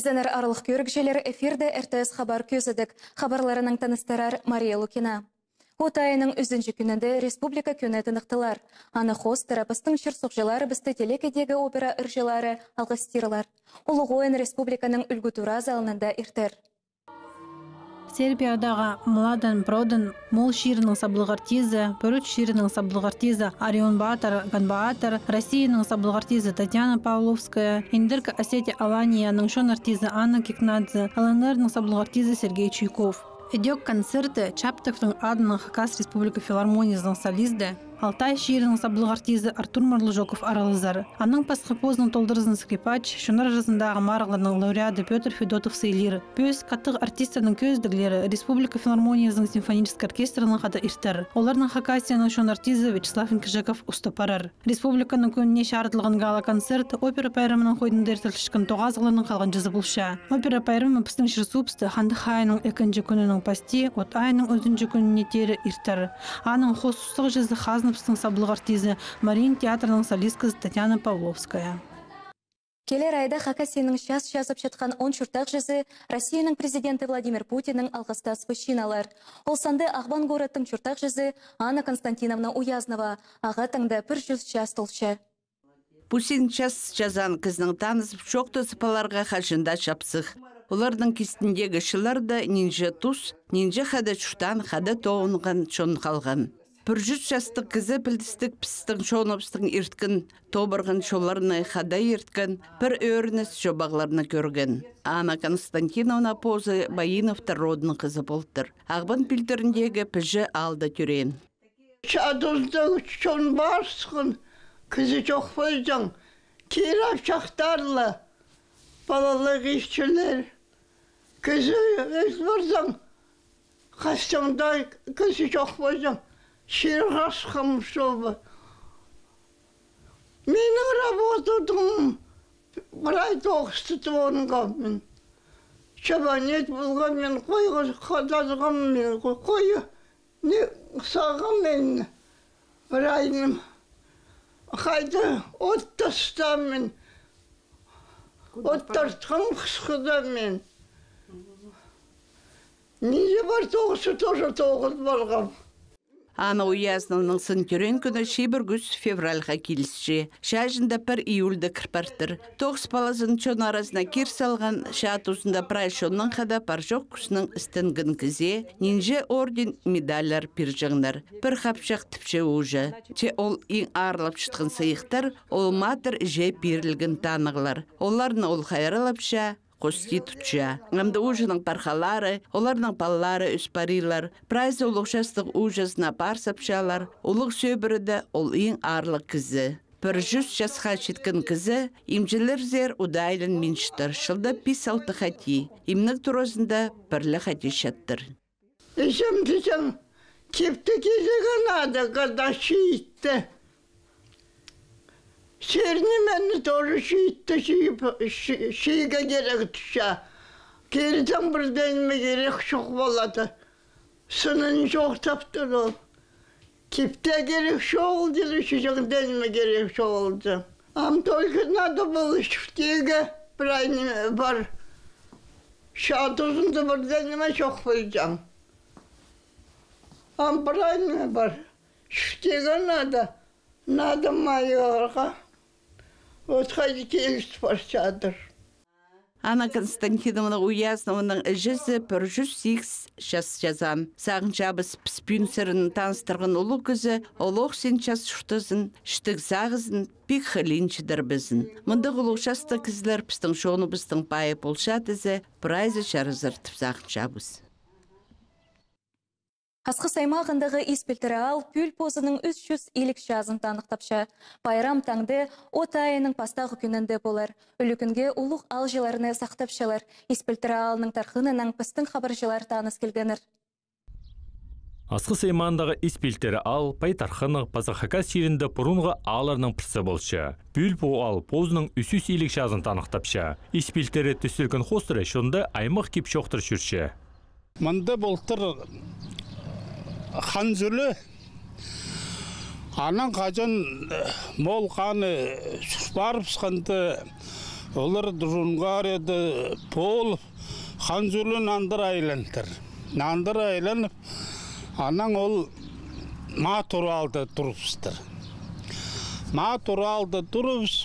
Изенер арылық көргішелер эфирде РТС хабар көзідік. Хабарларының таныстырар Мария Лукина. Отайының үзінші күнінде республика күнетін ықтылар. Аны хост тарапыстың шырсықжылары бісті телекедегі опера үржелары алғыстырылар. Улық ойын республиканың үлгітура залынында иртер. Сербиядағы Младен Броден, Мол ширінің саблығартизі, Пөріт ширінің саблығартизі, Орион Баатар, Ганбаатар, Россияның саблығартизі Татьяна Павловская, Индырка Осетия Аланияның шон артизі Анна Кикнадзе, ЛНРның саблығартизі Сергей Чуйков. Идек концерты Чаптовтың адының Хакас Республика филармониясының солизді, Алтай ширінің саблығартизі Артур Марлыжоков аралызар. Аның пасқыпозының толдырызын скрипач, шынар арасындағы марғылының лауреаты Петр Федотов сейлер. Пөз қаттық артистердің көздіглері Республика филармониясының симфонический оркестрының қады иртер. Олардың Хакасияның шон артизі Вячеслав Инкижаков ұстапарар. Республиканың көніне шарытылған гала концерт опера пайрымының қойдында ертілшікін тоғазғылының қалған жазы бұлша. Опера пайрымы пістің шырсупсты Ханды хайының екінші күнінің пасти, от айының өзінші күніне тері иртер. Аның қосыстық жазы хазны саблығартизі Марин театрының солисткасы Татьяна Павловская. Келер айда Хакасияның шас жазып жатқан 10 шұртақ жазы Россияның президенті Владимир Путиннің алғыста спышиналар. Ол санды Ағбан городтың шұртақ жазы Анна Константиновна Уязнова, ағатыңда 100 час толшы. Пусин час жазан кізінің танысып, шоқты сыпаларға қашында шапсық. Олардың кестіндегі шыларды нинже тұс, нинже қады шұртан, қады тоғынған шон қалған. 100 жастық кізі білдістік пістің шоныпстың ирткін, тобырғын шоларыны қада ирткін, бір өрініс жобағларыны көрген. Анна Константиновна Позы Байиновтар родының қызы болдыр. Ағбан пілдеріндегі піжі алды түрен. Шадызды шон барсқын, кізі жоқ бойжың, керап шақтарлы, балалық ішчілер, кізі өз барзың, қастыңдай кізі жоқ бойжың. Ширғасқым шобы. Менің работадым бір ай тоғыстытып онған мен. Шабанет болған мен, қойға қадазған мен, қойы не саған мен. Бір айным қайды оттастам мен. Оттартқым қысқыда мен. Неде бар тоғысы тоже тоғыз болған. Анна Уязнованың сын түрен күні шебір күз февральға келісші. Шажында 1 июльді кірпартыр. Тоғыз баласын чон арасына кер салған шатусында прайшонның қада паржоқ күсінің істінгін кізе, нинже орден медалер пиржыңдар. Бір қапшақ тіпше ұжы. Че ол ең арылап шытқын сыйықтар, ол матыр же пирілгін танығылар. Оларын ол қайрылапша, Конституция. Ғамды ұжының пархалары, оларның баллары үспарилар, прайзы ұлықшастық ұжасына парсапшалар, ұлық сөбіріді ол ең арлық кізі. 100 жасқа жеткен кізі, имжілер зер ұдайлын меншітір, шылда 5-6 қати, имнік тұрозында бірлі қати шаттыр. Ешім десің, кепті кезеген ады қада шиітті. Серіне мәні тоже шиітті шиіге керек түші. Керден бірденме керек жоқ болады. Сынын жоқ таптыр ол. Кепте керек жоқ деді, шиігденме керек жоқ олды. Ам только надо было шүтеге бір айны бар. Шатузынды бірденме жоқ қойдам. Ам бір айны бар. Шүтеге надо майорға. Отқайды келіс бар шадыр. Анна Константиновна Уязнованың жүзі 108 жас жазан. Сағын жабыс піспін сірін таныстырғын ұлы күзі, олық сен час шүртізін, штік зағызын, пик хылинчидір бізін. Мұндық ұлық жасты кізілер пістің шоны бістің байы болшатызы, прайзы жарызыртып сағын жабыз. Асқы саймағындағы испілтірі ал пүл позының 300 елік жазын танықтапша. Байрам таңды отайының пастағы күнінде болар. Үлікінге ұлық алжыларыны сақтапшалар. Испілтірі алының тарқынының пістің хабаржылар таныс келгенір. Асқы саймағындағы испілтірі ал пайтарқыны пазақака сирінді бұрынғы аларының пірсі болшы. Пүл по ал позының 300 елік жазын танықтапша. Испілтірі түсілген қостыры шонды аймақ кеп шоқтыр жүрші. Мұнды болтыр хан зүлі, анан қажын мол қаны барып сықанды Олар Друнгарияда пол ханзүрлі нандар айлантыр. Нандар айланып, анан ол ма туралды тұрыпстыр. Ма туралды тұрыпс,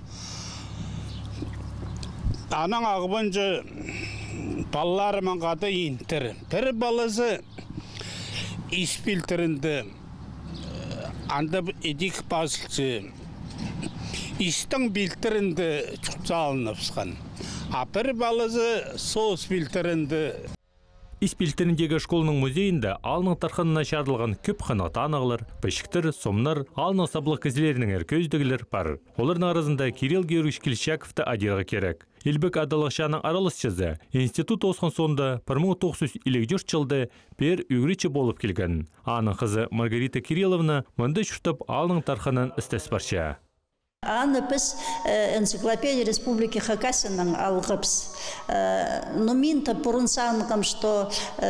анан ағыбанжы балаларыман қады интір. Бір баласы испилтірінді анда едік басылшы истің билтірінді чүксалыныпсқан. А бір баласы соус билтірінді. Испилтеріндегі школының музейінде алының тарханына шардылған көп қанат анығылар, бәшіктір, сомнар, алының саблық кізілерінің әркөздігілер бар. Олардың арасында Кирилл Георгиевич Келшаковты адирға керек. Елбек Адалықшаның аралысшызы институт осқан сонда 1954 жылды пер үгречі болып келген. Аның қызы Маргарита Кирилловна мұнды шүртіп алының тарханын істес барша. Аны біз энциклопедия Республики Хакасияның алғыпс. Но мен та бұрын сағынғам, что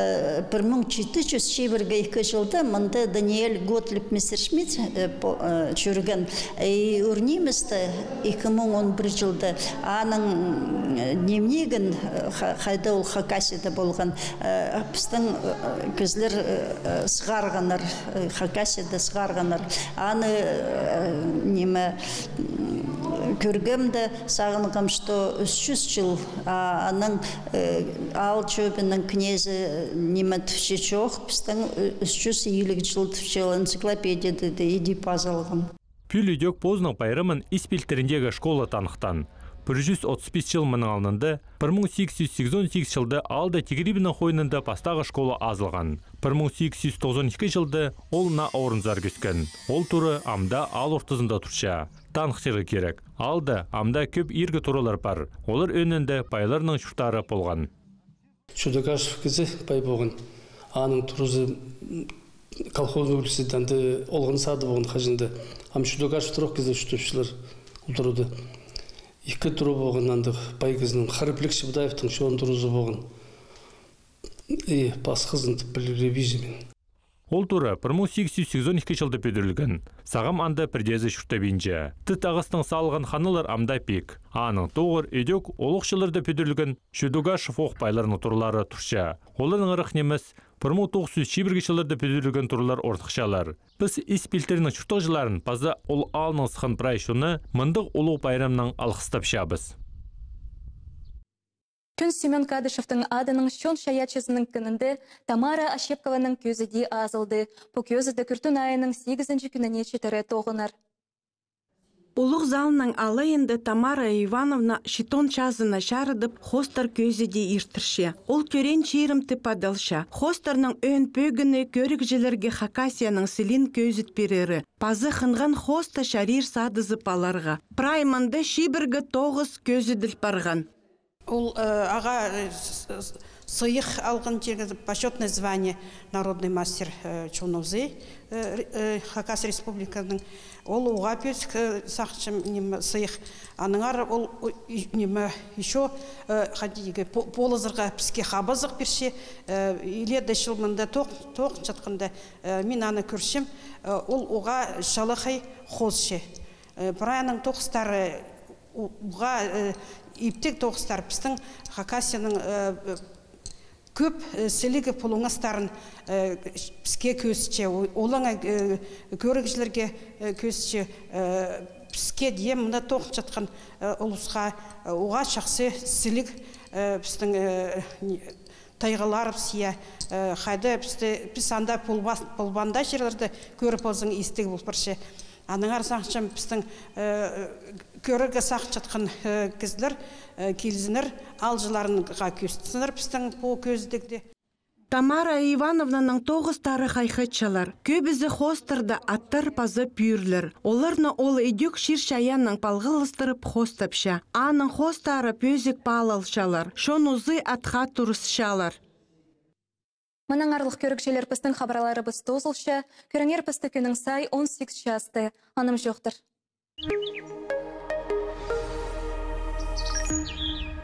1402 жылда мұнда Даниэль Готлиб Мессершмитт жүрген. Үрнемізді 2011 жылда аның дневнигін қайда ол Хакасияда болған. Біздің көзлер сығарғанар, Хакасияда сығарғанар. Аны немі көргемді сағынғам, что 300 жыл аның ал чөбінің князі неме түші жоқ, біздің 350 жыл түші энциклопедияды едіп азалғам. Пүлідек Позның пайрымын испилтеріндегі школа танықтан. 135 жыл мұның алынды, 1888 жылды алды Тегерибінің қойнында пастағы школа азылған. 1892 жылды ол на орынзар көскен. Ол туры амда ал ортызында тұрша. Танықшығы керек. Алды амда көп ергі туралар бар. Олар өнінде байларының шүртары болған. Шудагашев кезі бай болған. Аның тұрызы колхозный университетінде олғын сады болған қажында. Ам Шудагашев тұрақ кезі шүтіпшілер ұлдыруды. Екі тұру болғандық бай кезінің Харыплік Шыбдаевтың шоғын тұрызы болған. Бас қызын тіппілі ревизимен. Ол туры 1882 жылды пөдірілген. Сағам анда бірдезі шүртабейінже. Тіт ағыстың салған ханылар амда пек. Аның тоғыр едек олықшыларды пөдірілген Шудагашев оқпайларының тұрлары тұрша. Олардың ұрық неміз 1901 жылдарды пөдірілген тұрлар ортықшалар. Біз испилтерінің шүртағжыларын паза ол алының сықын прайшуны мұндық олық байрамның алқыстап шабыз. Күн Семен Кадышевтың адының шон шаячызының күнінде Тамара Ашепкованың көзіде азылды. Бұл көзіді күртін айының 8-ші күніне четірі тоғынар. Улық залының алайынды Тамара Ивановна шитон чазына шарыдып, хостар көзіде иртірше. Ол көрен чейрімті падалша. Хостарның өн пөгіні көрікжілерге Хакасияның сілін көзіт берері. Пазы қынған хоста шарир садызы паларға. Прайманды шибіргі 9 көзіділ барған. Ол аға сыйық алған жерге почетное звание народный мастер Чоновзы Хакас республиканың. Ол оға пөсік сақшым сыйық. Аныңар ол еще полызырға піске қабызық берше, еледі шылмында тоқ жатқанда мен аны көршім, ол оға шалықай қозшы. Біраяның тоқыстары оға иптек тоғыстар біздің Хакасияның көп селігі пұлыңыстарын бізге көсіче, олыңа көрігішілерге көсіче, бізге дем мұнда тоқ жатқан ұлысқа оға шақсы селік біздің тайғалар бізге қайды біз анда пұлбанда жерлерді көріп олзың естігі бұл бірше. Аныңар сақшым біздің көрігі сақ жатқан кізлер, келзінер, алжыларынға көстісінер біздің бұл көздігде. Тамара Ивановнаның 9 тары қайқытшалар. Көбізі хостырды аттар пазы пүйірлер. Оларны ол едек ширшаянның палғылыстырып хостапша. Аның хостары пөзік палалшалар. Шон ұзы атқа тұрысшалар. Мұның арлық көрікшелер пістің қабаралары біз тозылшы, көріңер пісті күнің сай 18 жасты. Аным жоқтыр.